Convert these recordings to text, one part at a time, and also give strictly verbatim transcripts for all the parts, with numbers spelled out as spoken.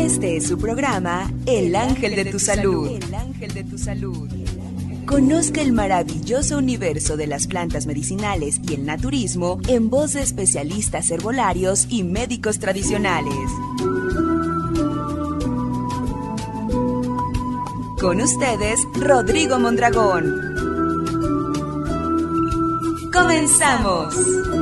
Este es su programa, El Ángel de tu Salud. El Ángel de tu Salud. Conozca el maravilloso universo de las plantas medicinales y el naturismo en voz de especialistas herbolarios y médicos tradicionales. Con ustedes, Rodrigo Mondragón. ¡Comenzamos!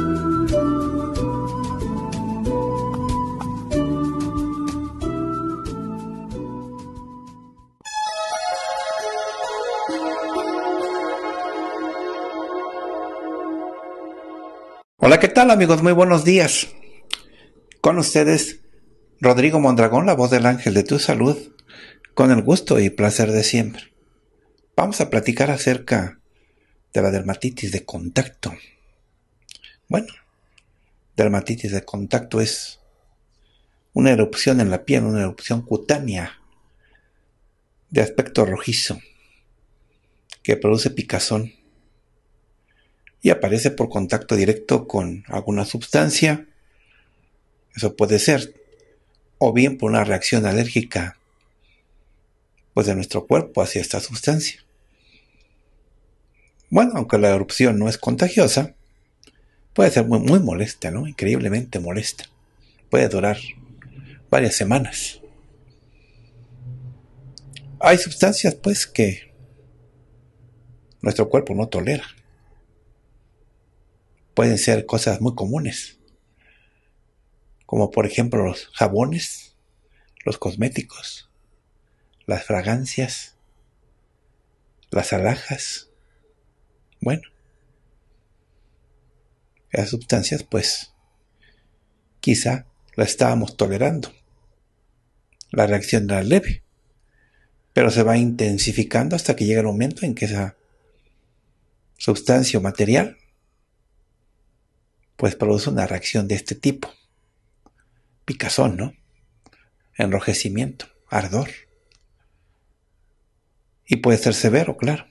Hola, ¿qué tal, amigos? Muy buenos días. Con ustedes, Rodrigo Mondragón, la voz del Ángel de tu Salud, con el gusto y placer de siempre. Vamos a platicar acerca de la dermatitis de contacto. Bueno, dermatitis de contacto es una erupción en la piel, una erupción cutánea de aspecto rojizo que produce picazón y aparece por contacto directo con alguna sustancia. Eso puede ser o bien por una reacción alérgica pues de nuestro cuerpo hacia esta sustancia. Bueno, aunque la erupción no es contagiosa, puede ser muy, muy molesta, ¿no? Increíblemente molesta. Puede durar varias semanas. Hay sustancias pues que nuestro cuerpo no tolera. Pueden ser cosas muy comunes, como por ejemplo los jabones, los cosméticos, las fragancias, las alhajas. Bueno, esas sustancias pues quizá las estábamos tolerando. La reacción era leve, pero se va intensificando hasta que llega el momento en que esa sustancia o material pues produce una reacción de este tipo. Picazón, ¿no? Enrojecimiento, ardor. Y puede ser severo, claro.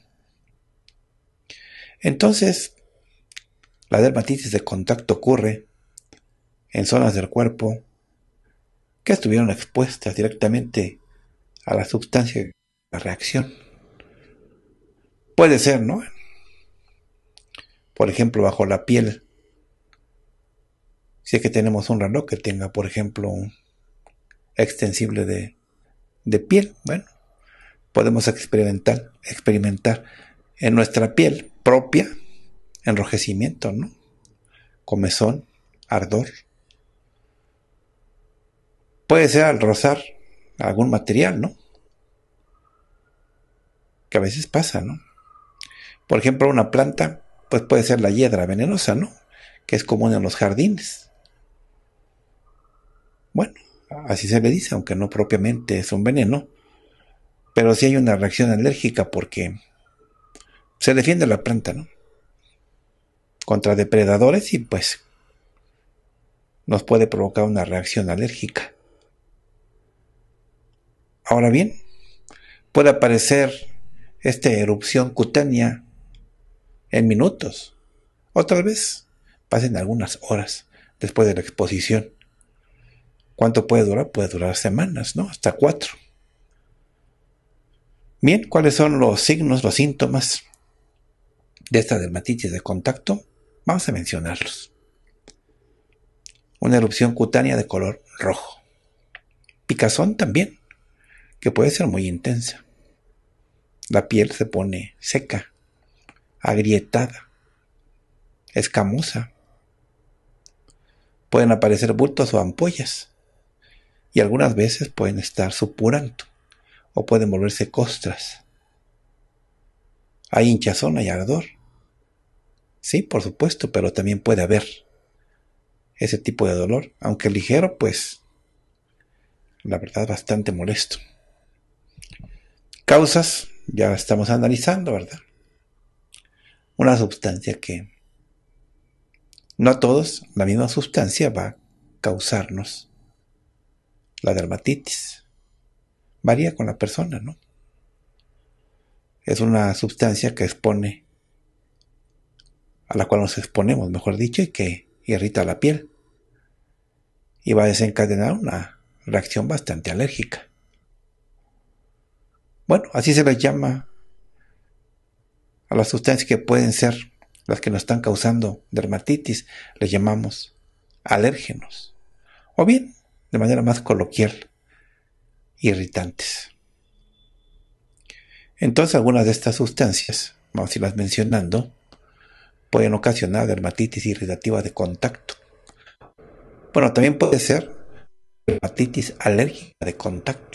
Entonces, la dermatitis de contacto ocurre en zonas del cuerpo que estuvieron expuestas directamente a la sustancia de la reacción. Puede ser, ¿no? Por ejemplo, bajo la piel. Si es que tenemos un reloj que tenga, por ejemplo, un extensible de, de piel, bueno, podemos experimentar, experimentar en nuestra piel propia enrojecimiento, ¿no? Comezón, ardor. Puede ser al rozar algún material, ¿no? Que a veces pasa, ¿no? Por ejemplo, una planta, pues puede ser la hiedra venenosa, ¿no? Que es común en los jardines. Bueno, así se le dice, aunque no propiamente es un veneno, pero sí hay una reacción alérgica porque se defiende la planta, ¿no? Contra depredadores y pues nos puede provocar una reacción alérgica. Ahora bien, puede aparecer esta erupción cutánea en minutos, o tal vez pasen algunas horas después de la exposición. ¿Cuánto puede durar? Puede durar semanas, ¿no? Hasta cuatro. Bien, ¿cuáles son los signos, los síntomas de esta dermatitis de contacto? Vamos a mencionarlos. Una erupción cutánea de color rojo. Picazón también, que puede ser muy intensa. La piel se pone seca, agrietada, escamosa. Pueden aparecer bultos o ampollas y algunas veces pueden estar supurando o pueden volverse costras. Hay hinchazón, hay ardor. Sí, por supuesto, pero también puede haber ese tipo de dolor, aunque ligero, pues la verdad bastante molesto. Causas, ya estamos analizando, ¿verdad? Una sustancia que no a todos la misma sustancia va a causarnos la dermatitis. Varía con la persona, ¿no? Es una sustancia que expone, a la cual nos exponemos, mejor dicho, y que irrita la piel. Y va a desencadenar una reacción bastante alérgica. Bueno, así se les llama a las sustancias que pueden ser las que nos están causando dermatitis, les llamamos alérgenos. O bien, de manera más coloquial, irritantes. Entonces, algunas de estas sustancias, vamos a irlas mencionando, pueden ocasionar dermatitis irritativa de contacto. Bueno, también puede ser dermatitis alérgica de contacto.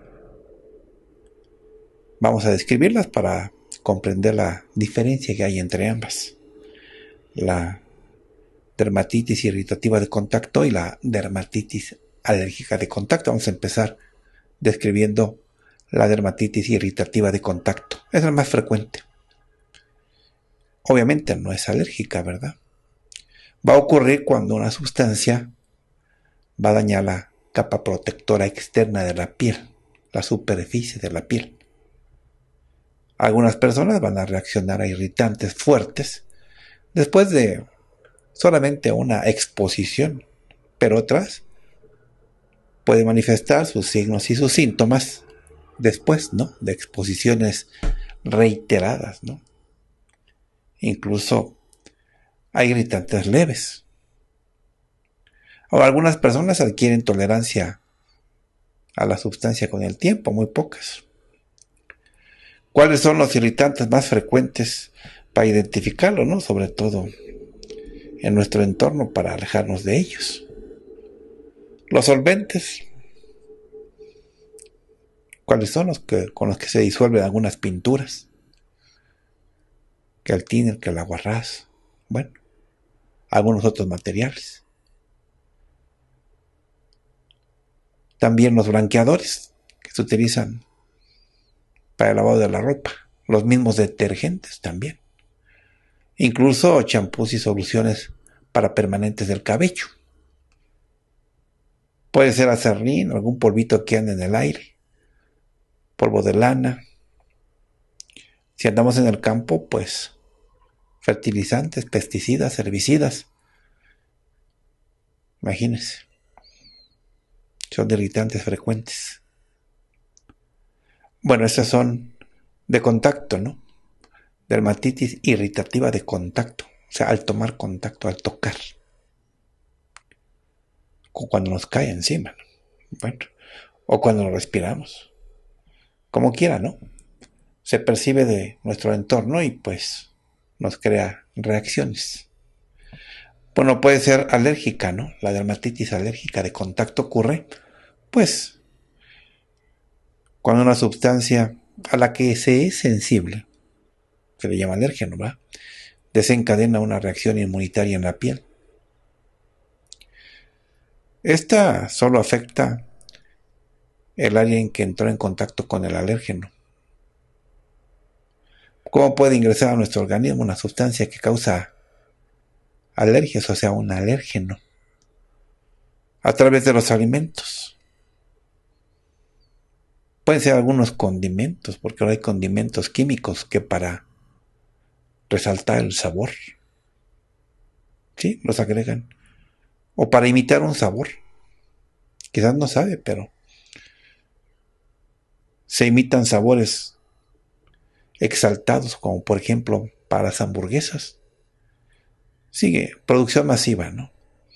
Vamos a describirlas para comprender la diferencia que hay entre ambas. La dermatitis irritativa de contacto y la dermatitis alérgica de contacto. Vamos a empezar describiendo la dermatitis irritativa de contacto. Es la más frecuente. Obviamente no es alérgica, ¿verdad? Va a ocurrir cuando una sustancia va a dañar la capa protectora externa de la piel, la superficie de la piel. Algunas personas van a reaccionar a irritantes fuertes después de solamente una exposición, pero otras pueden manifestar sus signos y sus síntomas después, ¿no?, de exposiciones reiteradas, ¿no? Incluso hay irritantes leves. O algunas personas adquieren tolerancia a la sustancia con el tiempo, muy pocas. ¿Cuáles son los irritantes más frecuentes para identificarlo, ¿no? Sobre todo en nuestro entorno para alejarnos de ellos. Los solventes. ¿Cuáles son los que, con los que se disuelven algunas pinturas? Que el thinner, que el aguarrás, bueno, algunos otros materiales. También los blanqueadores que se utilizan para el lavado de la ropa, los mismos detergentes también, incluso champús y soluciones para permanentes del cabello. Puede ser acerrín, algún polvito que anda en el aire, polvo de lana. Si andamos en el campo, pues fertilizantes, pesticidas, herbicidas. Imagínense, son irritantes frecuentes. Bueno, esas son de contacto, ¿no? Dermatitis irritativa de contacto, o sea, al tomar contacto, al tocar, o cuando nos cae encima, ¿no? Bueno, o cuando lo respiramos, como quiera, ¿no? Se percibe de nuestro entorno y pues nos crea reacciones. Bueno, puede ser alérgica, ¿no? La dermatitis alérgica de contacto ocurre, pues, cuando una sustancia a la que se es sensible, se le llama alérgeno, ¿verdad?, desencadena una reacción inmunitaria en la piel. Esta solo afecta el área en que entró en contacto con el alérgeno. ¿Cómo puede ingresar a nuestro organismo una sustancia que causa alergias, o sea, un alérgeno? A través de los alimentos. Pueden ser algunos condimentos, porque ahora hay condimentos químicos que para resaltar el sabor, ¿sí?, los agregan. O para imitar un sabor. Quizás no sabe, pero se imitan sabores exaltados, como por ejemplo para las hamburguesas. Sigue, producción masiva, ¿no?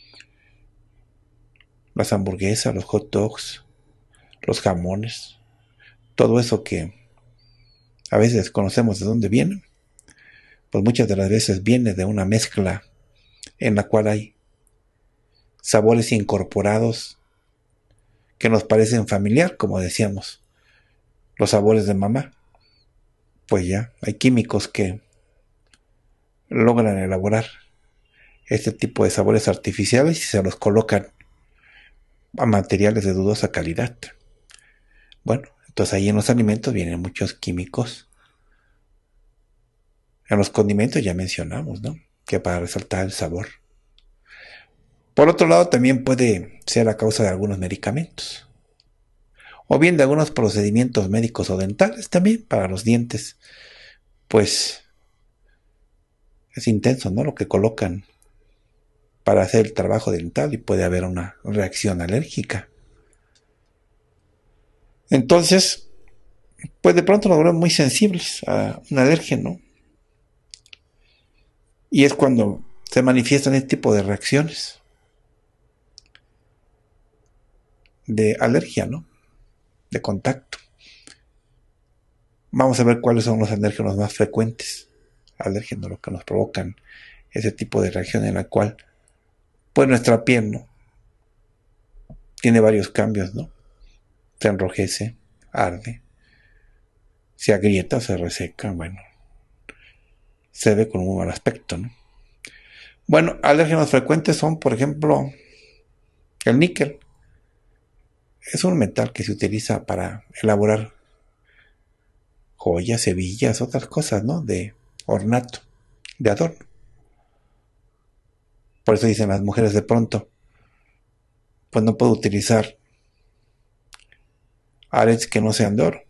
Las hamburguesas, los hot dogs, los jamones, todo eso que a veces desconocemos de dónde viene, pues muchas de las veces viene de una mezcla en la cual hay sabores incorporados que nos parecen familiar, como decíamos, los sabores de mamá. Pues ya, hay químicos que logran elaborar este tipo de sabores artificiales y se los colocan a materiales de dudosa calidad. Bueno, entonces ahí en los alimentos vienen muchos químicos. En los condimentos ya mencionamos, ¿no?, que para resaltar el sabor. Por otro lado, también puede ser a causa de algunos medicamentos, o bien de algunos procedimientos médicos o dentales también para los dientes. Pues es intenso, ¿no?, lo que colocan para hacer el trabajo dental y puede haber una reacción alérgica. Entonces, pues de pronto nos volvemos muy sensibles a un alérgeno. Y es cuando se manifiestan este tipo de reacciones de alergia, ¿no? De contacto. Vamos a ver cuáles son los alérgenos más frecuentes. Alérgenos, los que nos provocan ese tipo de reacción en la cual, pues nuestra piel, ¿no? Tiene varios cambios, ¿no? Se enrojece, arde, se agrieta, se reseca, bueno, se ve con un mal aspecto, ¿no? Bueno, alérgenos frecuentes son, por ejemplo, el níquel. Es un metal que se utiliza para elaborar joyas, hebillas, otras cosas, ¿no? De ornato, de adorno. Por eso dicen las mujeres de pronto, pues no puedo utilizar aretes que no sean de oro.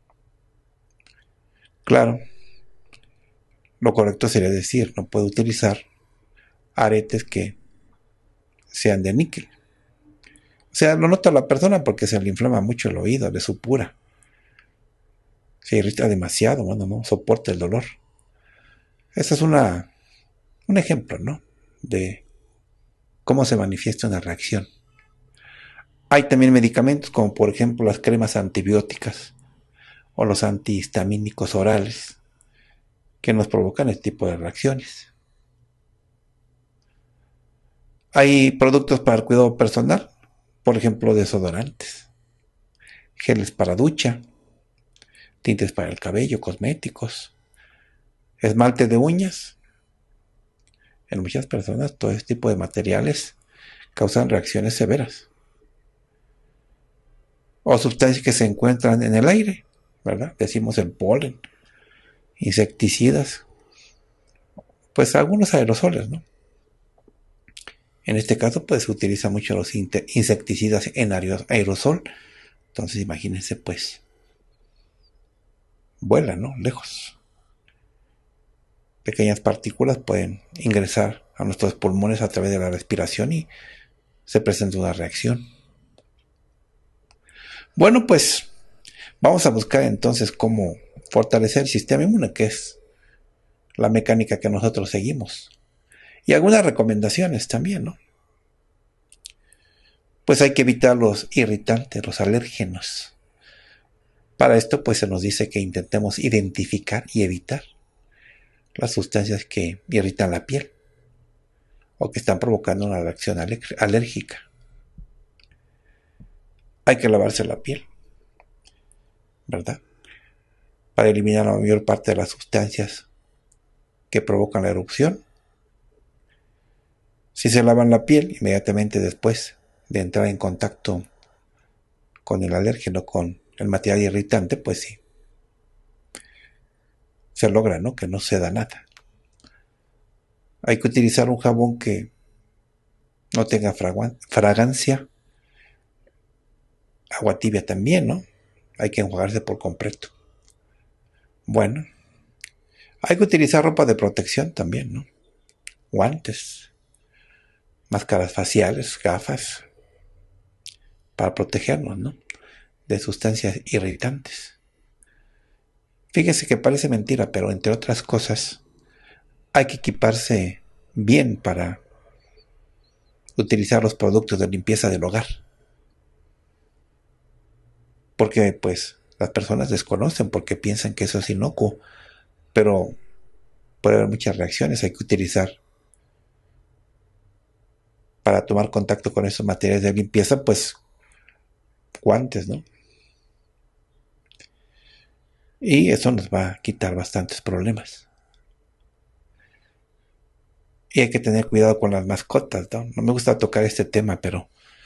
Claro, lo correcto sería decir, no puedo utilizar aretes que sean de níquel. O sea, lo nota la persona porque se le inflama mucho el oído, le supura. Se irrita demasiado, bueno, no soporta el dolor. Ese es una, un ejemplo, ¿no? De cómo se manifiesta una reacción. Hay también medicamentos como por ejemplo las cremas antibióticas o los antihistamínicos orales que nos provocan este tipo de reacciones. Hay productos para el cuidado personal, por ejemplo desodorantes, geles para ducha, tintes para el cabello, cosméticos, esmalte de uñas. En muchas personas todo este tipo de materiales causan reacciones severas. O sustancias que se encuentran en el aire, ¿verdad? Decimos el polen, insecticidas, pues algunos aerosoles, ¿no? En este caso, pues se utiliza mucho los insecticidas en aerosol. Entonces, imagínense, pues, vuelan, ¿no? Lejos. Pequeñas partículas pueden ingresar a nuestros pulmones a través de la respiración y se presenta una reacción. Bueno, pues, vamos a buscar entonces cómo fortalecer el sistema inmune, que es la mecánica que nosotros seguimos. Y algunas recomendaciones también, ¿no? Pues hay que evitar los irritantes, los alérgenos. Para esto, pues se nos dice que intentemos identificar y evitar las sustancias que irritan la piel o que están provocando una reacción alérgica. Hay que lavarse la piel, ¿verdad? Para eliminar la mayor parte de las sustancias que provocan la erupción. Si se lavan la piel inmediatamente después de entrar en contacto con el alérgeno, con el material irritante, pues sí, se logra, ¿no? Que no se da nada. Hay que utilizar un jabón que no tenga fragancia. Agua tibia también, ¿no? Hay que enjuagarse por completo. Bueno, hay que utilizar ropa de protección también, ¿no? Guantes, máscaras faciales, gafas, para protegernos, ¿no? De sustancias irritantes. Fíjese que parece mentira, pero entre otras cosas, hay que equiparse bien para utilizar los productos de limpieza del hogar. Porque, pues, las personas desconocen porque piensan que eso es inocuo, pero puede haber muchas reacciones. Hay que utilizar para tomar contacto con esos materiales de limpieza, pues, guantes, ¿no? Y eso nos va a quitar bastantes problemas. Y hay que tener cuidado con las mascotas, ¿no? No me gusta tocar este tema, pero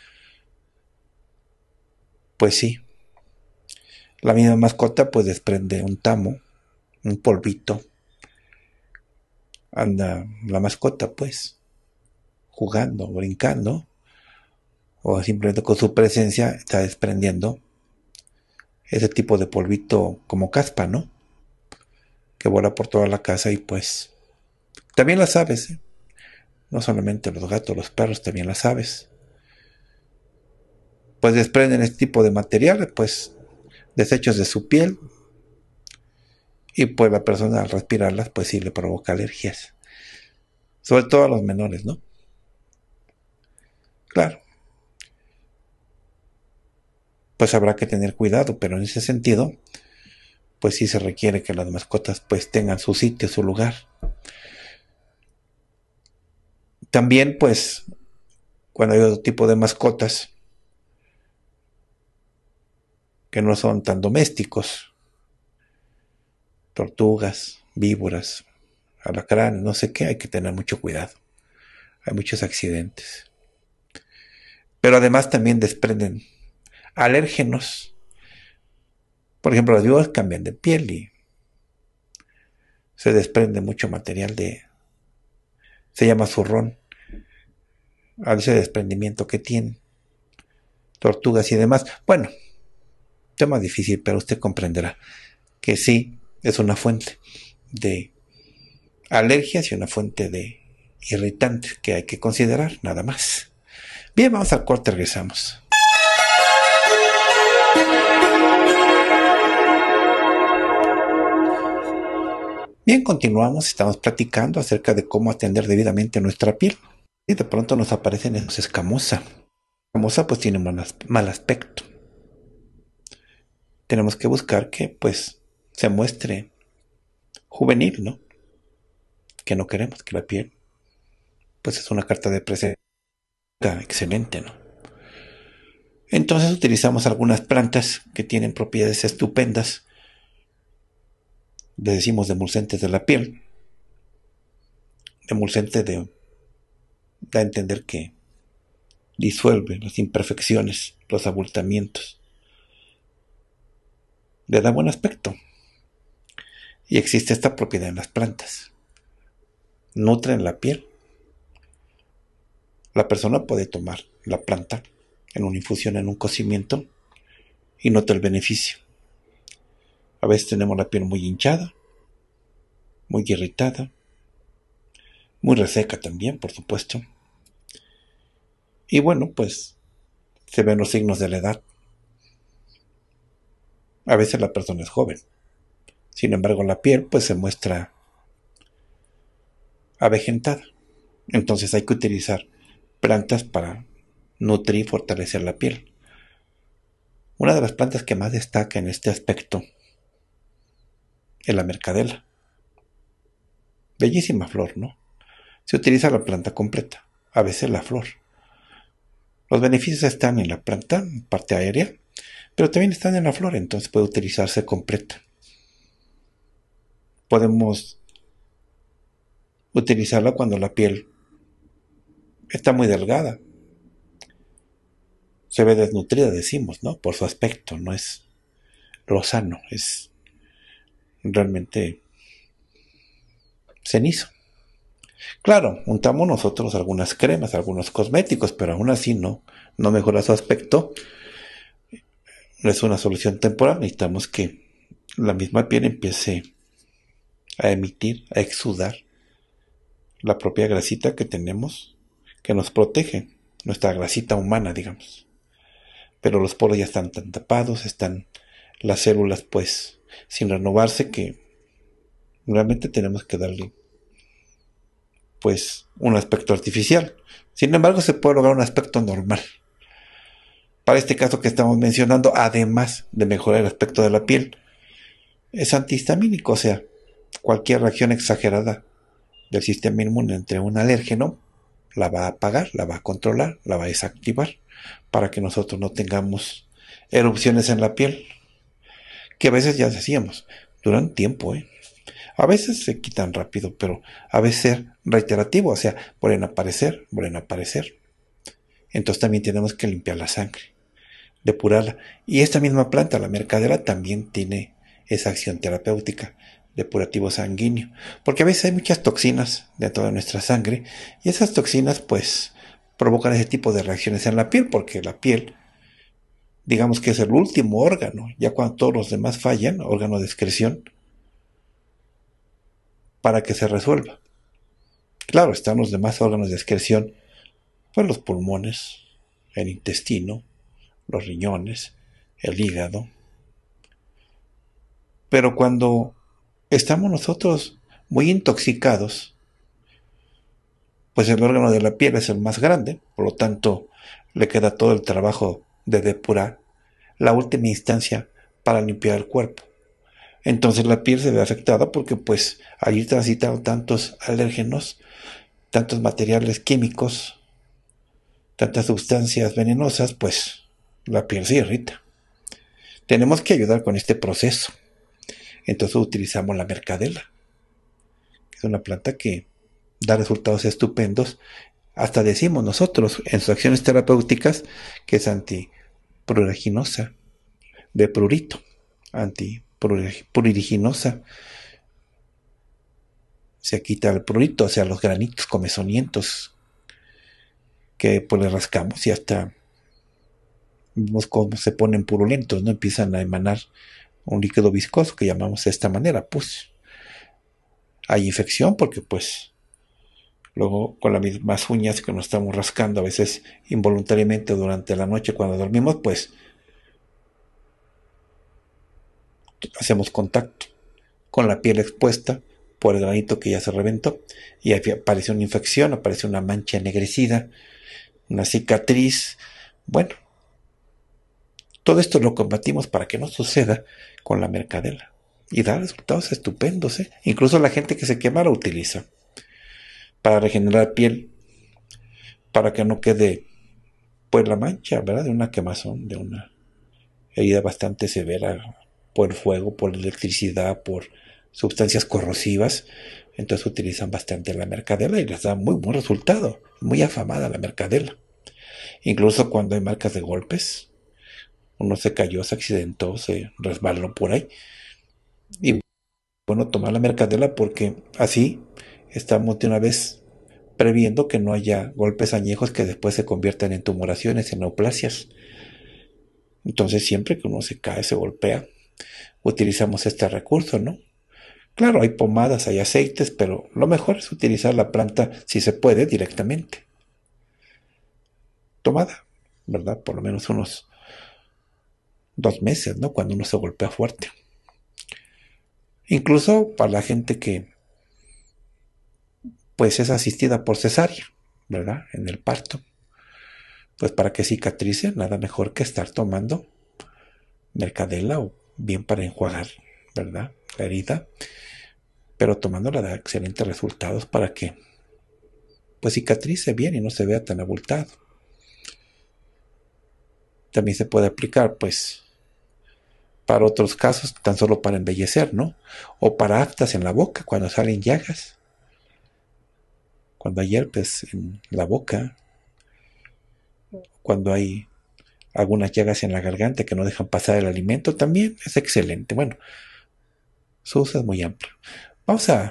pues sí. La misma mascota pues desprende un tamo, un polvito. Anda la mascota pues jugando, brincando, o simplemente con su presencia está desprendiendo ese tipo de polvito como caspa, ¿no? Que vuela por toda la casa y pues también las aves, ¿eh? No solamente los gatos, los perros, también las aves. Pues desprenden este tipo de materiales, pues desechos de su piel, y pues la persona al respirarlas pues sí le provoca alergias, sobre todo a los menores, ¿no? Claro, pues habrá que tener cuidado, pero en ese sentido pues sí se requiere que las mascotas pues tengan su sitio, su lugar. También pues cuando hay otro tipo de mascotas que no son tan domésticos, tortugas, víboras, alacranes, no sé qué, hay que tener mucho cuidado. Hay muchos accidentes. Pero además también desprenden alérgenos. Por ejemplo, las víboras cambian de piel y se desprende mucho material de... se llama zurrón, a ese desprendimiento que tienen. Tortugas y demás. Bueno, tema difícil, pero usted comprenderá que sí es una fuente de alergias y una fuente de irritantes que hay que considerar, nada más. Bien, vamos al corte, regresamos. Bien, continuamos, estamos platicando acerca de cómo atender debidamente nuestra piel. Y de pronto nos aparecen esos escamosa. Escamosa pues tiene mal, mal aspecto. Tenemos que buscar que pues se muestre juvenil, ¿no? Que no queremos que la piel pues es una carta de presencia excelente, ¿no? Entonces utilizamos algunas plantas que tienen propiedades estupendas, le decimos demulcentes de la piel. Emulsante de, da a entender que disuelve las imperfecciones, los abultamientos, le da buen aspecto. Y existe esta propiedad en las plantas. Nutren la piel. La persona puede tomar la planta en una infusión, en un cocimiento, y nota el beneficio. A veces tenemos la piel muy hinchada, muy irritada, muy reseca también, por supuesto. Y bueno, pues se ven los signos de la edad. A veces la persona es joven. Sin embargo, la piel pues se muestra avejentada. Entonces hay que utilizar plantas para nutrir y fortalecer la piel. Una de las plantas que más destaca en este aspecto es la mercadela. Bellísima flor, ¿no? Se utiliza la planta completa, a veces la flor. Los beneficios están en la planta, en parte aérea, pero también están en la flor, entonces puede utilizarse completa. Podemos utilizarla cuando la piel está muy delgada. Se ve desnutrida, decimos, ¿no? Por su aspecto, no es lo sano, es realmente cenizo. Claro, untamos nosotros algunas cremas, algunos cosméticos, pero aún así no, no mejora su aspecto. No es una solución temporal, necesitamos que la misma piel empiece a emitir, a exudar la propia grasita que tenemos, que nos protege, nuestra grasita humana, digamos. Pero los poros ya están tan tapados, están las células pues sin renovarse, que realmente tenemos que darle pues un aspecto artificial. Sin embargo, se puede lograr un aspecto normal. Para este caso que estamos mencionando, además de mejorar el aspecto de la piel, es antihistamínico, o sea, cualquier reacción exagerada del sistema inmune entre un alérgeno la va a apagar, la va a controlar, la va a desactivar, para que nosotros no tengamos erupciones en la piel, que a veces ya decíamos, duran tiempo, ¿eh? A veces se quitan rápido, pero a veces ser reiterativo, o sea, vuelven a aparecer, vuelven a aparecer. Entonces también tenemos que limpiar la sangre, depurarla. Y esta misma planta, la mercadera, también tiene esa acción terapéutica, depurativo sanguíneo, porque a veces hay muchas toxinas dentro de nuestra sangre, y esas toxinas pues provocan ese tipo de reacciones en la piel, porque la piel, digamos que es el último órgano, ya cuando todos los demás fallan, órgano de excreción, para que se resuelva. Claro, están los demás órganos de excreción, pues los pulmones, el intestino, los riñones, el hígado, Pero cuando estamos nosotros muy intoxicados, pues el órgano de la piel es el más grande, por lo tanto le queda todo el trabajo de depurar, la última instancia para limpiar el cuerpo. Entonces la piel se ve afectada porque pues allí transitaron tantos alérgenos, tantos materiales químicos, tantas sustancias venenosas, pues la piel se irrita. Tenemos que ayudar con este proceso. Entonces utilizamos la mercadela, que es una planta que da resultados estupendos. Hasta decimos nosotros en sus acciones terapéuticas que es antipruriginosa, de prurito, antipruriginosa. Se quita el prurito, o sea, los granitos comezonientos que pues le rascamos y hasta vemos cómo se ponen purulentos, ¿no? Empiezan a emanar un líquido viscoso que llamamos de esta manera, pues hay infección porque pues luego con las mismas uñas que nos estamos rascando a veces involuntariamente durante la noche cuando dormimos, pues hacemos contacto con la piel expuesta por el granito que ya se reventó y aparece una infección, aparece una mancha ennegrecida, una cicatriz. Bueno, todo esto lo combatimos para que no suceda con la mercadela y da resultados estupendos, ¿eh? Incluso la gente que se quema la utiliza para regenerar piel, para que no quede pues la mancha, ¿verdad? De una quemazón, de una herida bastante severa por el fuego, por la electricidad, por sustancias corrosivas. Entonces utilizan bastante la mercadela y les da muy buen resultado, muy afamada la mercadela. Incluso cuando hay marcas de golpes, uno se cayó, se accidentó, se resbaló por ahí. Y bueno, tomar la mercadela porque así estamos de una vez previendo que no haya golpes añejos que después se conviertan en tumoraciones, en neoplasias. Entonces siempre que uno se cae, se golpea, utilizamos este recurso, ¿no? Claro, hay pomadas, hay aceites, pero lo mejor es utilizar la planta, si se puede, directamente. Tomada, ¿verdad? Por lo menos unos dos meses, ¿no? Cuando uno se golpea fuerte. Incluso para la gente que pues es asistida por cesárea, ¿verdad? En el parto. Pues para que cicatrice, nada mejor que estar tomando mercadela o bien para enjuagar, ¿verdad? La herida. Pero tomándola da excelentes resultados para que pues cicatrice bien y no se vea tan abultado. También se puede aplicar pues para otros casos, tan solo para embellecer, ¿no? O para aftas en la boca, cuando salen llagas. Cuando hay herpes en la boca, cuando hay algunas llagas en la garganta que no dejan pasar el alimento, también es excelente. Bueno, su uso es muy amplio. Vamos a,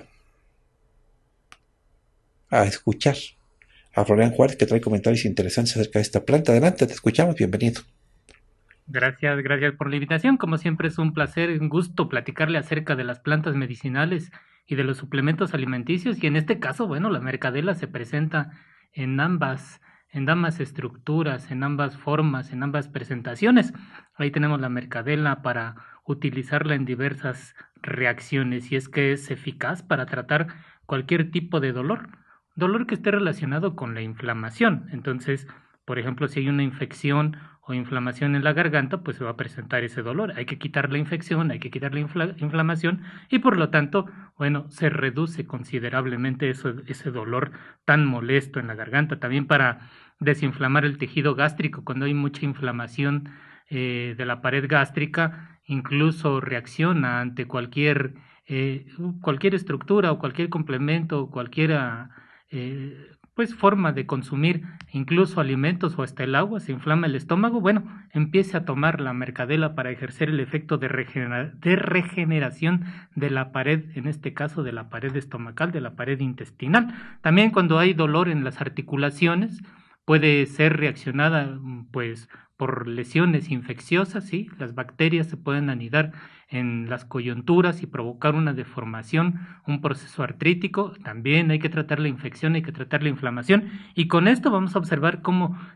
a escuchar a Florian Juárez, que trae comentarios interesantes acerca de esta planta. Adelante, te escuchamos, bienvenido. Gracias, gracias por la invitación. Como siempre es un placer, un gusto platicarle acerca de las plantas medicinales y de los suplementos alimenticios. Y en este caso, bueno, la mercadela se presenta en ambas, en ambas estructuras, en ambas formas, en ambas presentaciones. Ahí tenemos la mercadela para utilizarla en diversas reacciones y es que es eficaz para tratar cualquier tipo de dolor, dolor que esté relacionado con la inflamación. Entonces, por ejemplo, si hay una infección o inflamación en la garganta, pues se va a presentar ese dolor. Hay que quitar la infección, hay que quitar la infla inflamación y por lo tanto, bueno, se reduce considerablemente eso, ese dolor tan molesto en la garganta. También para desinflamar el tejido gástrico, cuando hay mucha inflamación eh, de la pared gástrica, incluso reacciona ante cualquier, eh, cualquier estructura o cualquier complemento o cualquiera... Eh, pues forma de consumir incluso alimentos o hasta el agua, se inflama el estómago, bueno, empiece a tomar la mercadela para ejercer el efecto de, regenera de regeneración de la pared, en este caso de la pared estomacal, de la pared intestinal. También cuando hay dolor en las articulaciones, puede ser reaccionada pues por lesiones infecciosas, ¿sí? Las bacterias se pueden anidar en las coyunturas y provocar una deformación, un proceso artrítico. También hay que tratar la infección, hay que tratar la inflamación y con esto vamos a observar cómo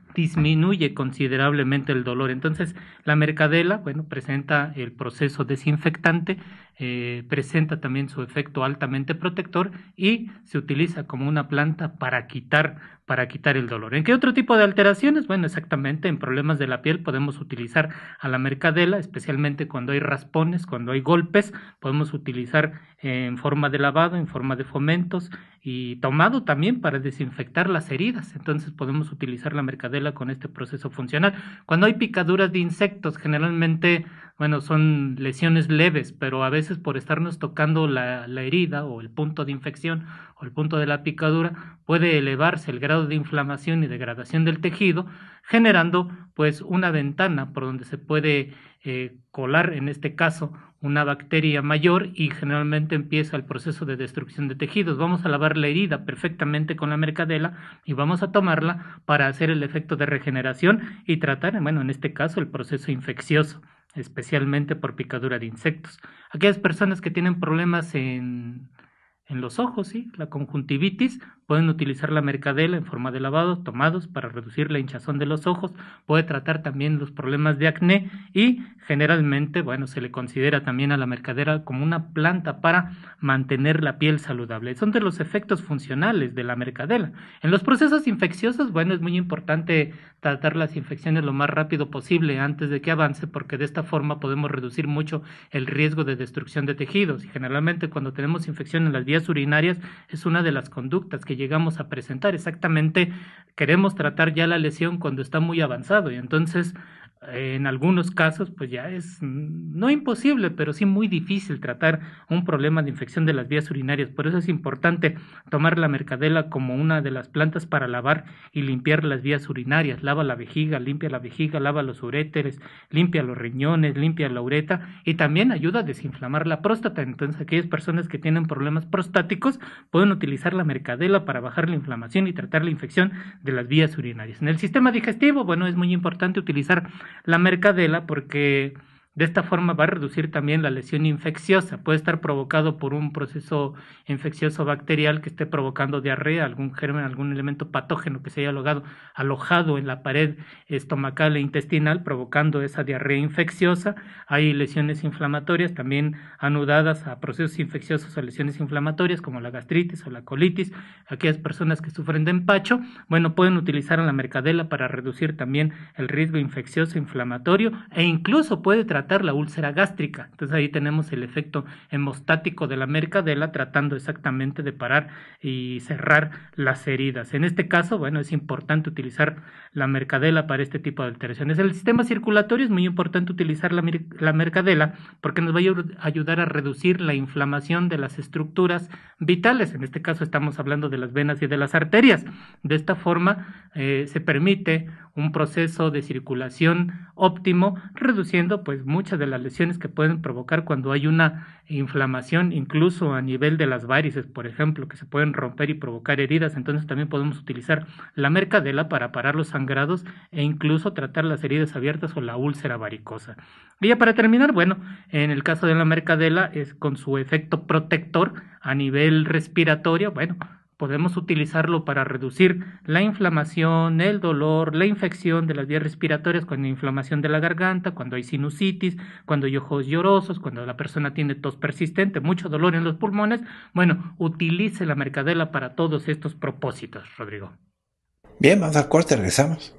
disminuye considerablemente el dolor. Entonces, la mercadela, bueno, presenta el proceso desinfectante, eh, presenta también su efecto altamente protector y se utiliza como una planta para quitar para quitar el dolor. ¿En qué otro tipo de alteraciones? Bueno, exactamente en problemas de la piel podemos utilizar a la mercadela, especialmente cuando hay raspones, cuando hay golpes, podemos utilizar eh, en forma de lavado, en forma de fomentos y tomado también para desinfectar las heridas. Entonces podemos utilizar la mercadela con este proceso funcional. Cuando hay picaduras de insectos, generalmente, bueno, son lesiones leves, pero a veces por estarnos tocando la, la herida o el punto de infección o el punto de la picadura, puede elevarse el grado de inflamación y degradación del tejido, generando pues una ventana por donde se puede eh, colar, en este caso, una bacteria mayor y generalmente empieza el proceso de destrucción de tejidos. Vamos a lavar la herida perfectamente con la mercadela y vamos a tomarla para hacer el efecto de regeneración y tratar, bueno, en este caso, el proceso infeccioso, especialmente por picadura de insectos. Aquellas personas que tienen problemas en... En los ojos, sí, la conjuntivitis, pueden utilizar la mercadela en forma de lavado, tomados para reducir la hinchazón de los ojos, puede tratar también los problemas de acné y generalmente, bueno, se le considera también a la mercadela como una planta para mantener la piel saludable. Son de los efectos funcionales de la mercadela. En los procesos infecciosos, bueno, es muy importante tratar las infecciones lo más rápido posible antes de que avance, porque de esta forma podemos reducir mucho el riesgo de destrucción de tejidos. Y generalmente cuando tenemos infección en las vías urinarias es una de las conductas que llegamos a presentar. Exactamente, queremos tratar ya la lesión cuando está muy avanzado y entonces en algunos casos pues ya es no imposible, pero sí muy difícil tratar un problema de infección de las vías urinarias. Por eso es importante tomar la mercadela como una de las plantas para lavar y limpiar las vías urinarias. Lava la vejiga, limpia la vejiga, lava los uréteres, limpia los riñones, limpia la uretra y también ayuda a desinflamar la próstata. Entonces aquellas personas que tienen problemas prostáticos pueden utilizar la mercadela para bajar la inflamación y tratar la infección de las vías urinarias. En el sistema digestivo, bueno, es muy importante utilizar la mercadela porque de esta forma va a reducir también la lesión infecciosa. Puede estar provocado por un proceso infeccioso bacterial que esté provocando diarrea, algún germen, algún elemento patógeno que se haya alojado, alojado en la pared estomacal e intestinal, provocando esa diarrea infecciosa. Hay lesiones inflamatorias también anudadas a procesos infecciosos o lesiones inflamatorias como la gastritis o la colitis. Aquellas personas que sufren de empacho, bueno, pueden utilizar la mercadela para reducir también el riesgo infeccioso inflamatorio e incluso puede tratar la úlcera gástrica. Entonces ahí tenemos el efecto hemostático de la mercadela tratando exactamente de parar y cerrar las heridas. En este caso, bueno, es importante utilizar la mercadela para este tipo de alteraciones. En el sistema circulatorio es muy importante utilizar la, la mercadela porque nos va a ayudar a reducir la inflamación de las estructuras vitales. En este caso estamos hablando de las venas y de las arterias. De esta forma eh, se permite un proceso de circulación óptimo, reduciendo pues muchas de las lesiones que pueden provocar cuando hay una inflamación, incluso a nivel de las varices, por ejemplo, que se pueden romper y provocar heridas. Entonces también podemos utilizar la mercadela para parar los sangrados e incluso tratar las heridas abiertas o la úlcera varicosa. Y ya para terminar, bueno, en el caso de la mercadela es con su efecto protector a nivel respiratorio, bueno, podemos utilizarlo para reducir la inflamación, el dolor, la infección de las vías respiratorias, cuando hay inflamación de la garganta, cuando hay sinusitis, cuando hay ojos llorosos, cuando la persona tiene tos persistente, mucho dolor en los pulmones. Bueno, utilice la mercadela para todos estos propósitos, Rodrigo. Bien, vamos al corte, regresamos.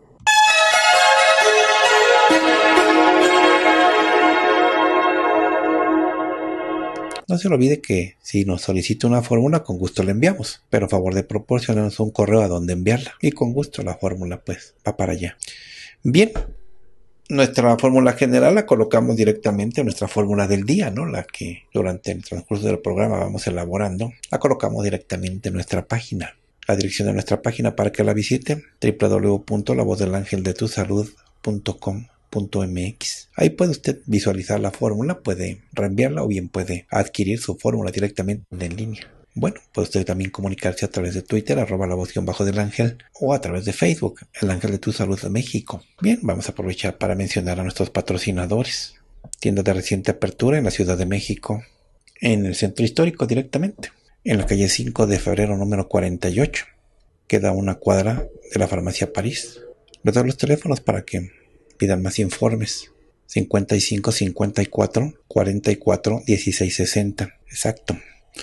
No se le olvide que si nos solicita una fórmula, con gusto la enviamos, pero a favor de proporcionarnos un correo a donde enviarla. Y con gusto la fórmula pues va para allá. Bien, nuestra fórmula general la colocamos directamente en nuestra fórmula del día, ¿no? La que durante el transcurso del programa vamos elaborando, la colocamos directamente en nuestra página. La dirección de nuestra página para que la visite, doble u doble u doble u punto la voz del ángel de tu salud punto com punto m x. Ahí puede usted visualizar la fórmula, puede reenviarla o bien puede adquirir su fórmula directamente en línea. Bueno, puede usted también comunicarse a través de Twitter, arroba la voz guión bajo del ángel, o a través de Facebook, el Ángel de tu Salud de México. Bien, vamos a aprovechar para mencionar a nuestros patrocinadores. Tienda de reciente apertura en la Ciudad de México, en el centro histórico directamente, en la calle cinco de febrero número cuarenta y ocho. Queda una cuadra de la farmacia París. Les doy los teléfonos para que pidan más informes. cincuenta y cinco, cincuenta y cuatro, cuarenta y cuatro, dieciséis sesenta. Exacto.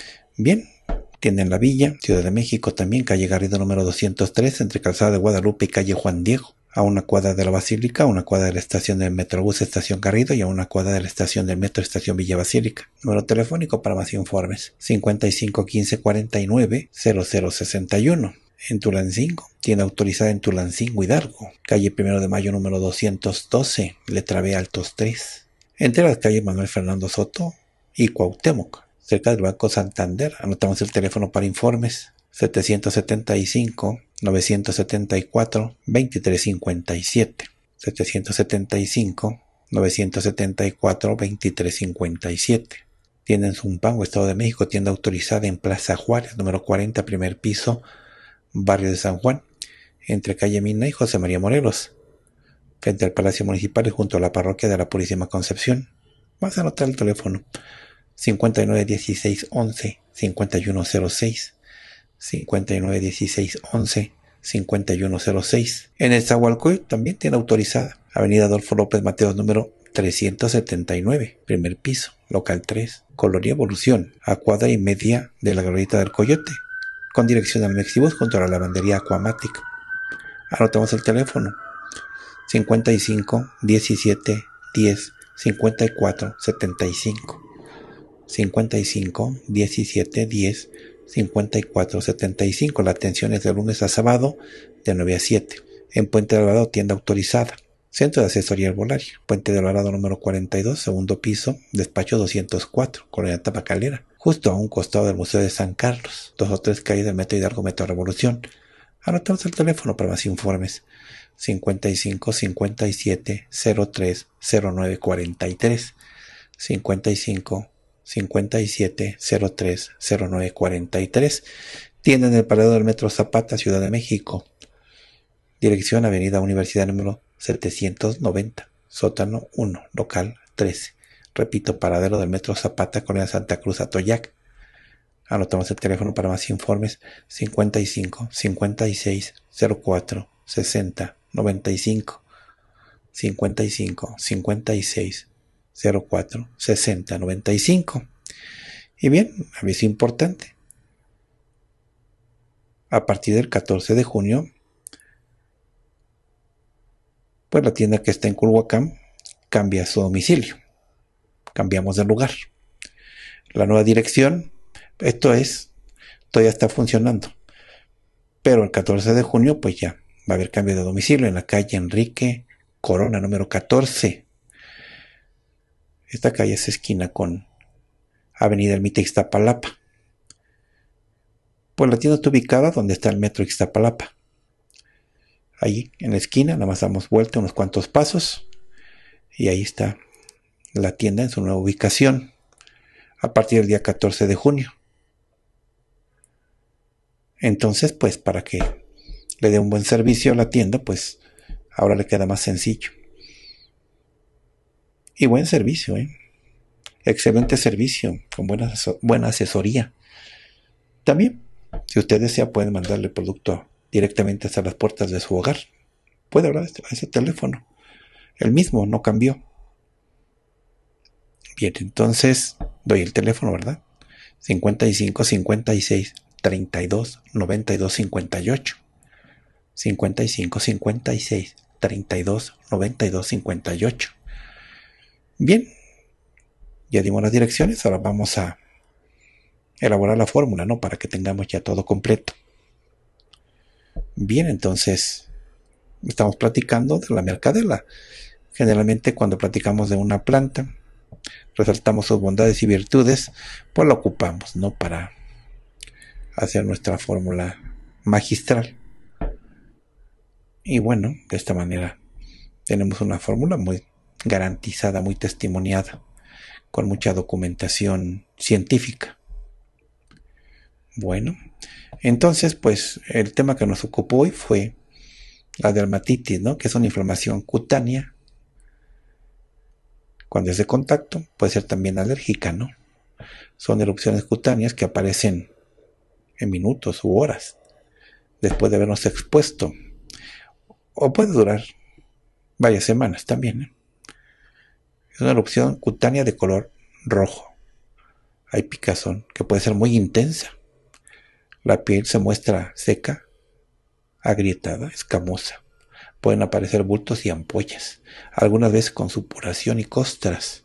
Bien, tienen La Villa, Ciudad de México también, calle Garrido número doscientos tres, entre Calzada de Guadalupe y calle Juan Diego. A una cuadra de la Basílica, a una cuadra de la estación del Metrobús Estación Garrido y a una cuadra de la estación del Metro Estación Villa Basílica. Número telefónico para más informes: cincuenta y cinco, quince, cuarenta y nueve, cero cero sesenta y uno. En Tulancingo, tienda autorizada en Tulancingo, Hidalgo, calle Primero de Mayo número doscientos doce, letra B Altos tres, entre las calles Manuel Fernando Soto y Cuauhtémoc, cerca del Banco Santander. Anotamos el teléfono para informes: setecientos setenta y cinco, novecientos setenta y cuatro, veintitrés cincuenta y siete. setecientos setenta y cinco, novecientos setenta y cuatro, veintitrés cincuenta y siete. Tienen Zumpango, Estado de México, tienda autorizada en Plaza Juárez, número cuarenta, primer piso, barrio de San Juan, entre calle Mina y José María Morelos, frente al Palacio Municipal y junto a la parroquia de la Purísima Concepción. Vas a anotar el teléfono: cincuenta y nueve, dieciséis, once, cincuenta y uno cero seis, cincuenta y nueve, dieciséis, once, cincuenta y uno cero seis. En el Zahualcóyotl también tiene autorizada, avenida Adolfo López Mateos número trescientos setenta y nueve, primer piso, local tres, Colonia Evolución, a cuadra y media de la Glorieta del Coyote, con dirección al Mexibus junto a la lavandería Aquamatic. Anotamos el teléfono: cincuenta y cinco, diecisiete, diez, cincuenta y cuatro, setenta y cinco. cincuenta y cinco, diecisiete, diez, cincuenta y cuatro, setenta y cinco. La atención es de lunes a sábado de nueve a siete. En Puente de Alvarado, tienda autorizada. Centro de Asesoría Herbolaria, Puente de Alvarado número cuarenta y dos, segundo piso, despacho doscientos cuatro, Colonia Tabacalera, justo a un costado del Museo de San Carlos, dos o tres calles del Metro Hidalgo, Metro Revolución. Anotamos el teléfono para más informes: cincuenta y cinco, cincuenta y siete, cero tres, cero nueve cuarenta y tres, cincuenta y cinco, cincuenta y siete, cero tres, cero nueve cuarenta y tres. Tienen el paradero del Metro Zapata, Ciudad de México. Dirección: Avenida Universidad número setecientos noventa, sótano uno, local trece. Repito, paradero del Metro Zapata, Colonia Santa Cruz, Atoyac. Anotamos el teléfono para más informes: cincuenta y cinco, cincuenta y seis, cero cuatro, sesenta, noventa y cinco. cincuenta y cinco, cincuenta y seis, cero cuatro, sesenta, noventa y cinco. Y bien, aviso importante: a partir del catorce de junio, pues la tienda que está en Culhuacán cambia su domicilio. Cambiamos de lugar. La nueva dirección, esto es, todavía está funcionando. Pero el catorce de junio, pues ya va a haber cambio de domicilio en la calle Enrique Corona, número catorce. Esta calle es esquina con Avenida Ermita Ixtapalapa. Pues la tienda está ubicada donde está el Metro Ixtapalapa. Ahí en la esquina, nada más damos vuelta unos cuantos pasos y ahí está la tienda en su nueva ubicación a partir del día catorce de junio. Entonces, pues para que le dé un buen servicio a la tienda, pues ahora le queda más sencillo. Y buen servicio, ¿eh? Excelente servicio, con buena, buena asesoría. También, si usted desea, pueden mandarle producto directamente hasta las puertas de su hogar. Puede hablar a ese teléfono. El mismo, no cambió. Bien, entonces doy el teléfono, ¿verdad? cincuenta y cinco, cincuenta y seis, treinta y dos, noventa y dos, cincuenta y ocho. cincuenta y cinco, cincuenta y seis, treinta y dos, noventa y dos, cincuenta y ocho. Bien, ya dimos las direcciones, ahora vamos a elaborar la fórmula, ¿no? Para que tengamos ya todo completo. Bien, entonces estamos platicando de la mercadela. Generalmente cuando platicamos de una planta, resaltamos sus bondades y virtudes, pues la ocupamos, ¿no? Para hacer nuestra fórmula magistral. Y bueno, de esta manera tenemos una fórmula muy garantizada, muy testimoniada, con mucha documentación científica. Bueno, entonces pues el tema que nos ocupó hoy fue la dermatitis, ¿no? Que es una inflamación cutánea. Cuando es de contacto, puede ser también alérgica, ¿no? Son erupciones cutáneas que aparecen en minutos u horas después de habernos expuesto o puede durar varias semanas también, ¿eh? Es una erupción cutánea de color rojo. Hay picazón que puede ser muy intensa. La piel se muestra seca, agrietada, escamosa. Pueden aparecer bultos y ampollas, algunas veces con supuración y costras.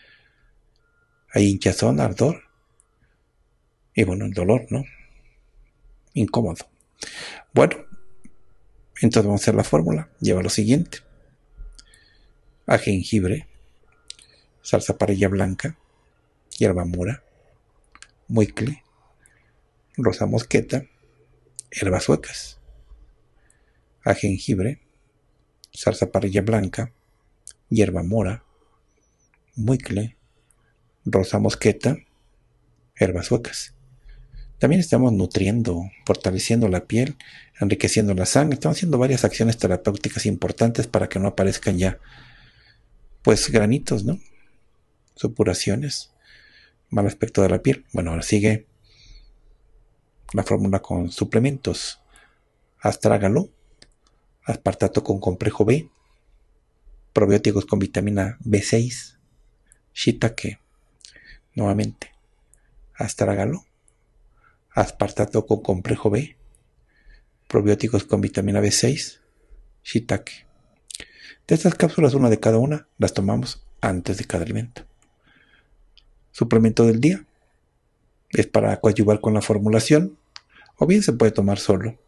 Hay hinchazón, ardor y bueno, el dolor, ¿no? Incómodo. Bueno, entonces vamos a hacer la fórmula. Lleva lo siguiente: a jengibre, salsa parrilla blanca, hierba mora, muicle, rosa mosqueta, hierbas suecas. A jengibre, salsa parrilla blanca, hierba mora, muicle, rosa mosqueta, hierbas suecas. También estamos nutriendo, fortaleciendo la piel, enriqueciendo la sangre. Estamos haciendo varias acciones terapéuticas importantes para que no aparezcan ya, pues, granitos, ¿no? Supuraciones, mal aspecto de la piel. Bueno, ahora sigue la fórmula con suplementos: astrágalo, aspartato con complejo B, probióticos con vitamina B seis, shiitake, nuevamente, astrágalo, aspartato con complejo B, probióticos con vitamina B seis, shiitake. De estas cápsulas, una de cada una, las tomamos antes de cada alimento. Suplemento del día es para coadyuvar con la formulación, o bien se puede tomar solo.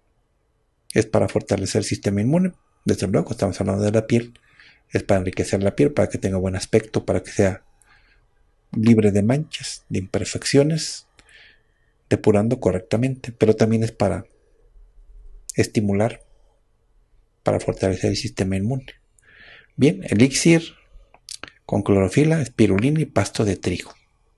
Es para fortalecer el sistema inmune. Desde luego, estamos hablando de la piel. Es para enriquecer la piel, para que tenga buen aspecto, para que sea libre de manchas, de imperfecciones, depurando correctamente. Pero también es para estimular, para fortalecer el sistema inmune. Bien, elixir con clorofila, espirulina y pasto de trigo.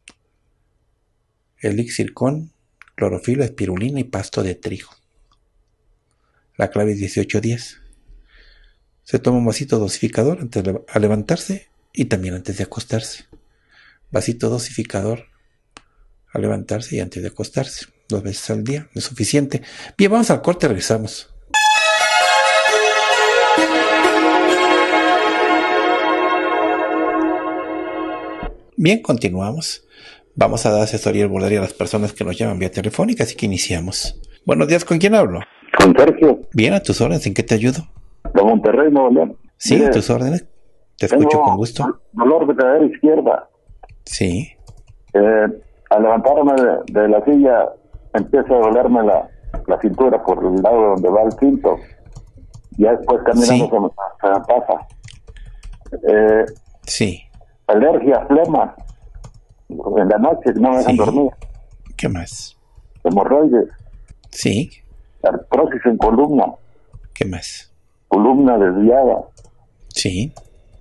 Elixir con clorofila, espirulina y pasto de trigo. La clave es dieciocho días. Se toma un vasito dosificador antes de a levantarse y también antes de acostarse. Vasito dosificador al levantarse y antes de acostarse. Dos veces al día es suficiente. Bien, vamos al corte, regresamos. Bien, continuamos. Vamos a dar asesoría herbolaria a las personas que nos llaman vía telefónica, así que iniciamos. Buenos días, ¿con quién hablo? Con Sergio. Bien, a tus órdenes, ¿en qué te ayudo? De Monterrey, Nuevo León. Sí, Mire, a tus órdenes. Te escucho con gusto. Dolor de cadera izquierda. Sí. Eh, al levantarme de, de la silla, empieza a dolerme la, la cintura por el lado donde va el cinto. Ya después caminando Sí. se, me, se me pasa. Eh, Sí. alergia, flema. En la noche no me dejan Sí. dormir. ¿Qué más? Hemorroides. Sí. Artrosis en columna. ¿Qué más? Columna desviada. Sí.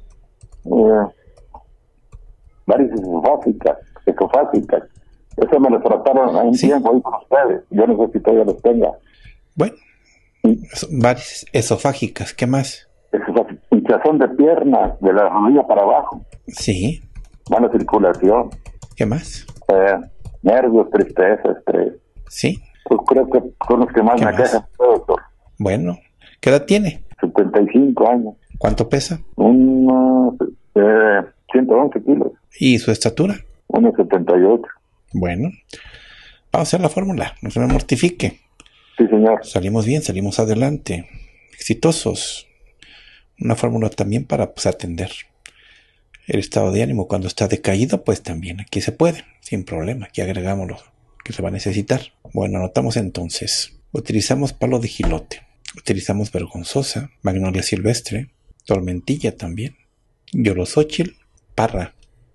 Eh, varices esofágicas. Esofágicas. Eso me lo trataron a un Sí. tiempo ahí con ustedes. Yo no sé si todavía los tenga. Bueno. Varices esofágicas, ¿qué más? Esofágica. Hinchazón de piernas, de la rodilla para abajo. Sí. Mala circulación. ¿Qué más? Eh, nervios, tristeza, estrés. Sí. Pues creo que son los que más ¿Qué me más? quejan, doctor. Bueno. ¿Qué edad tiene? setenta y cinco años. ¿Cuánto pesa? Un, eh, ciento once kilos. ¿Y su estatura? uno setenta y ocho. Bueno. Vamos a hacer la fórmula. No se me mortifique. Sí, señor. Salimos bien, salimos adelante. Exitosos. Una fórmula también para, pues, atender el estado de ánimo cuando está decaído, pues también aquí se puede, sin problema. Aquí agregamos lo que se va a necesitar. Bueno, anotamos entonces. Utilizamos palo de jilote. Utilizamos vergonzosa, magnolia silvestre, tormentilla también, yolosóchil, parra.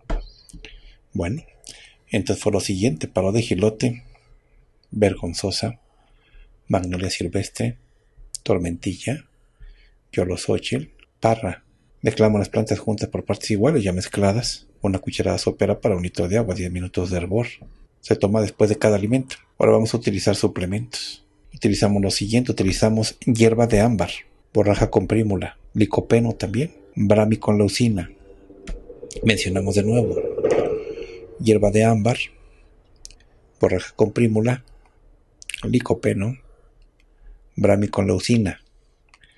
Bueno, entonces fue lo siguiente: palo de jilote, vergonzosa, magnolia silvestre, tormentilla, yolosóchil, parra. Mezclamos las plantas juntas por partes iguales, ya mezcladas. Una cucharada sopera para un litro de agua, diez minutos de hervor. Se toma después de cada alimento. Ahora vamos a utilizar suplementos. Utilizamos lo siguiente: utilizamos hierba de ámbar, borraja con prímula, licopeno también, brahmi con leucina. Mencionamos de nuevo: hierba de ámbar, borraja con prímula, licopeno, brahmi con leucina.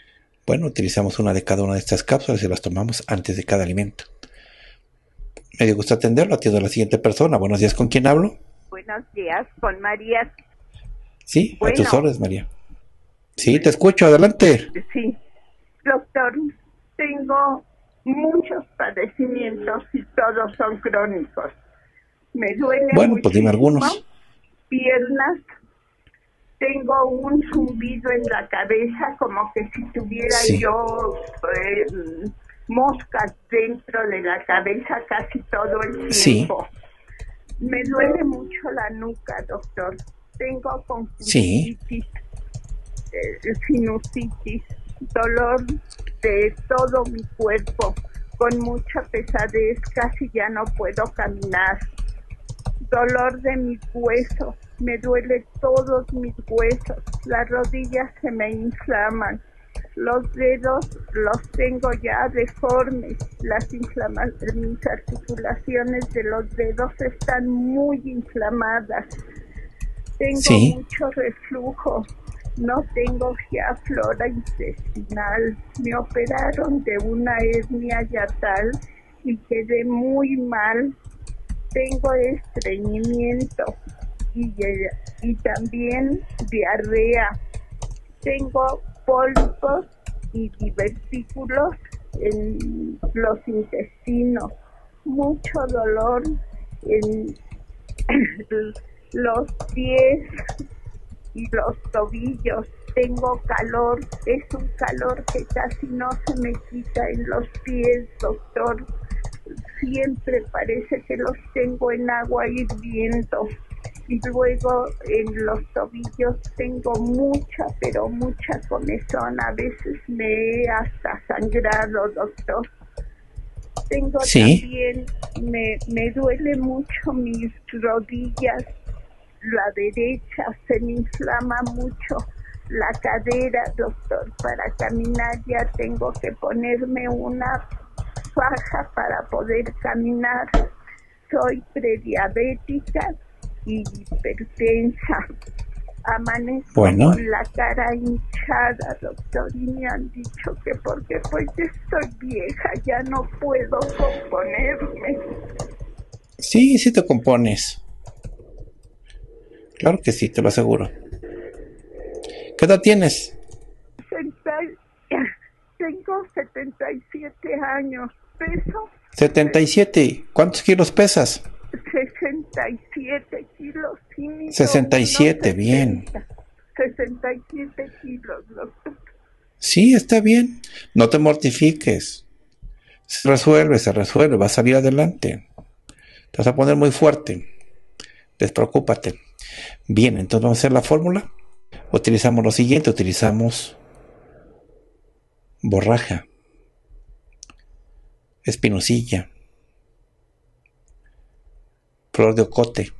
Bueno, utilizamos una de cada una de estas cápsulas y las tomamos antes de cada alimento. Me dio gusto atenderlo. Atiendo a la siguiente persona. Buenos días, ¿con quién hablo? Buenos días, con María. Sí, bueno, a tus órdenes, María. Sí, te escucho, adelante. Sí, doctor, tengo muchos padecimientos y todos son crónicos. Me duele Bueno, pues dime muchísimo algunos. Piernas, tengo un zumbido en la cabeza como que si tuviera Sí. yo eh, moscas dentro de la cabeza casi todo el tiempo. Sí. Me duele mucho la nuca, doctor. Tengo Sí. conjuntivitis, eh, sinusitis, dolor de todo mi cuerpo, con mucha pesadez, casi ya no puedo caminar. Dolor de mi hueso, me duele todos mis huesos, las rodillas se me inflaman, los dedos los tengo ya deformes, las inflama- mis articulaciones de los dedos están muy inflamadas, tengo Sí. mucho reflujo, no tengo ya flora intestinal, me operaron de una hernia yatal y quedé muy mal. Tengo estreñimiento y, y también diarrea. Tengo pólipos y divertículos en los intestinos. Mucho dolor en los pies y los tobillos. Tengo calor. Es un calor que casi no se me quita en los pies, doctor. Siempre parece que los tengo en agua hirviendo y luego en los tobillos tengo mucha, pero mucha comezón, a veces me he hasta sangrado, doctor. Tengo Sí. también, me, me duele mucho mis rodillas, la derecha se me inflama mucho, la cadera, doctor, para caminar ya tengo que ponerme una faja para poder caminar. Soy prediabética y hipertensa. Amanezco Bueno. con la cara hinchada, doctor, y me han dicho que porque pues ya estoy vieja, ya no puedo componerme. Sí, sí te compones. Claro que sí, te lo aseguro. ¿Qué edad tienes? Tengo setenta y siete años, peso setenta y siete. ¿Cuántos kilos pesas? sesenta y siete kilos. Y mido sesenta y siete, uno bien. sesenta y siete kilos, doctor. Sí, está bien. No te mortifiques. Se resuelve, se resuelve. Va a salir adelante. Te vas a poner muy fuerte. Despreocúpate. Bien, entonces vamos a hacer la fórmula. Utilizamos lo siguiente. Utilizamos borraja, espinosilla, flor de ocote,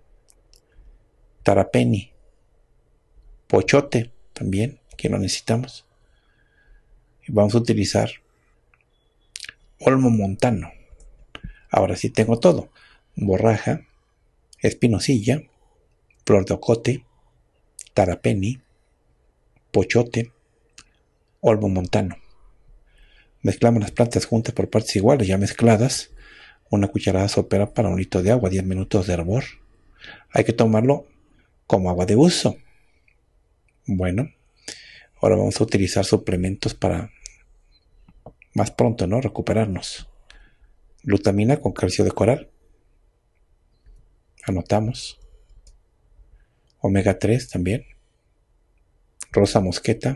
tarapeni, pochote también, que lo necesitamos. Y vamos a utilizar olmo montano. Ahora sí tengo todo: borraja, espinosilla, flor de ocote, tarapeni, pochote, olmo montano. Mezclamos las plantas juntas por partes iguales, ya mezcladas. Una cucharada sopera para un litro de agua, diez minutos de hervor. Hay que tomarlo como agua de uso. Bueno, ahora vamos a utilizar suplementos para más pronto, ¿no? Recuperarnos. Glutamina con calcio de coral. Anotamos. Omega tres también. Rosa mosqueta.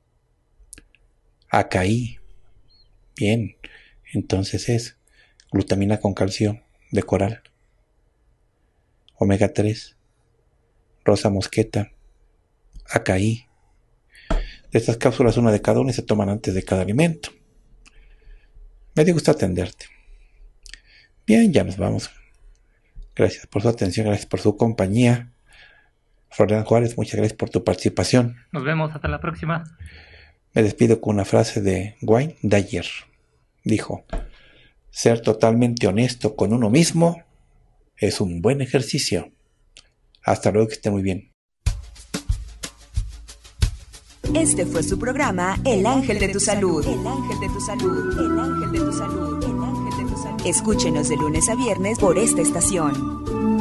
Acaí. Bien, entonces es glutamina con calcio de coral, omega tres, rosa mosqueta, acaí. De estas cápsulas, una de cada una, y se toman antes de cada alimento. Me dio gusto atenderte. Bien, ya nos vamos. Gracias por su atención, gracias por su compañía. Florian Juárez, muchas gracias por tu participación. Nos vemos, hasta la próxima. Me despido con una frase de Wayne Dyer. Dijo: ser totalmente honesto con uno mismo es un buen ejercicio. Hasta luego, que esté muy bien. Este fue su programa El Ángel de tu Salud. El Ángel de tu Salud. El Ángel de tu Salud. El Ángel de tu Salud. Escúchenos de lunes a viernes por esta estación.